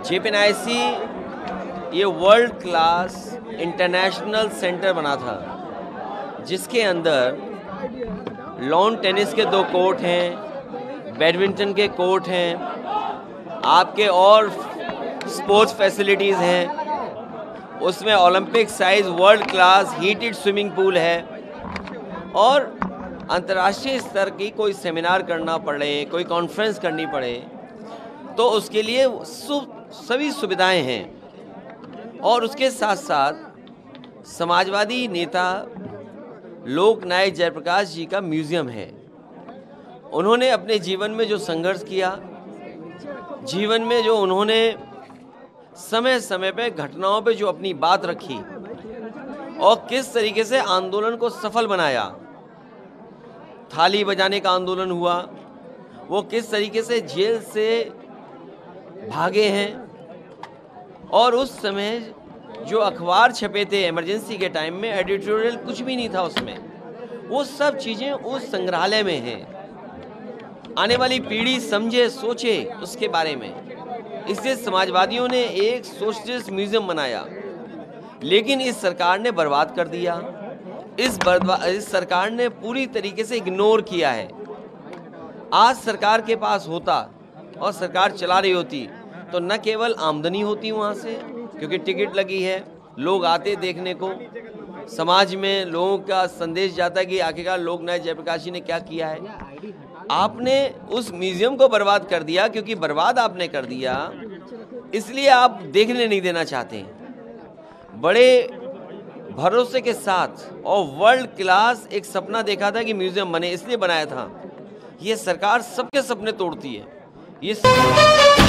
JPNIC ये world class international centre बना था, जिसके अंदर लॉन टेनिस के 2 कोर्ट हैं, बैडमिंटन के कोर्ट हैं, आपके और स्पोर्ट्स फैसिलिटीज़ हैं, उसमें Olympic size world class heated swimming pool है और अंतर्राष्ट्रीय स्तर की कोई सेमिनार करना पड़े, कोई कॉन्फ्रेंस करनी पड़े तो उसके लिए सभी सुविधाएं हैं। और उसके साथ साथ समाजवादी नेता लोकनायक जयप्रकाश जी का म्यूज़ियम है। उन्होंने अपने जीवन में जो संघर्ष किया, जीवन में जो उन्होंने समय समय पे घटनाओं पे जो अपनी बात रखी और किस तरीके से आंदोलन को सफल बनाया, थाली बजाने का आंदोलन हुआ, वो किस तरीके से जेल से भागे हैं और उस समय जो अखबार छपे थे इमरजेंसी के टाइम में, एडिटोरियल कुछ भी नहीं था उसमें, वो सब चीज़ें उस संग्रहालय में हैं। आने वाली पीढ़ी समझे सोचे उसके बारे में, इसलिए समाजवादियों ने एक सोशलिस्ट म्यूज़ियम बनाया, लेकिन इस सरकार ने बर्बाद कर दिया। इस सरकार ने पूरी तरीके से इग्नोर किया है। आज सरकार के पास होता और सरकार चला रही होती तो न केवल आमदनी होती वहाँ से, क्योंकि टिकट लगी है, लोग आते देखने को, समाज में लोगों का संदेश जाता है कि आखिरकार लोकनायक जयप्रकाश जी ने क्या किया है। आपने उस म्यूज़ियम को बर्बाद कर दिया, क्योंकि बर्बाद आपने कर दिया इसलिए आप देखने नहीं देना चाहते। बड़े भरोसे के साथ और वर्ल्ड क्लास एक सपना देखा था कि म्यूज़ियम बने, इसलिए बनाया था। ये सरकार सबके सपने तोड़ती है। ये